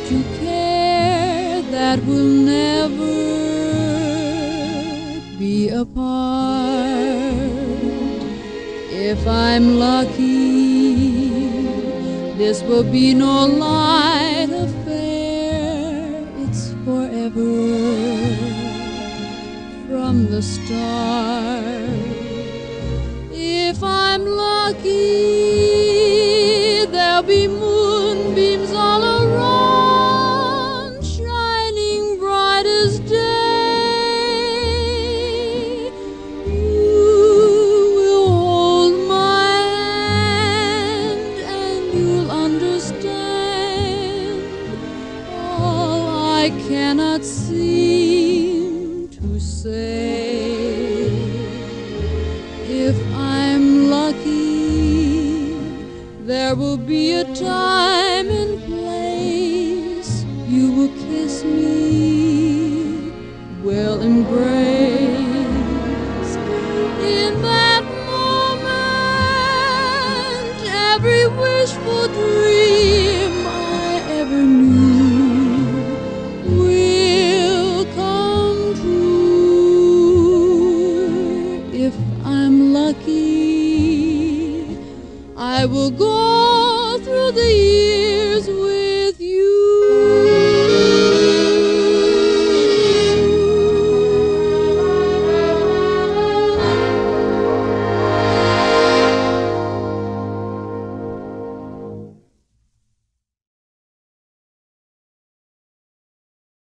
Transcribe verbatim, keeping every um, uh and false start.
to care that we'll never be apart. If I'm lucky, this will be no light affair. It's forever from the start. If I'm lucky, there'll be moonbeams all around, shining bright as day. You will hold my hand and you'll understand all I cannot seem to say. If I'm lucky, there will be a time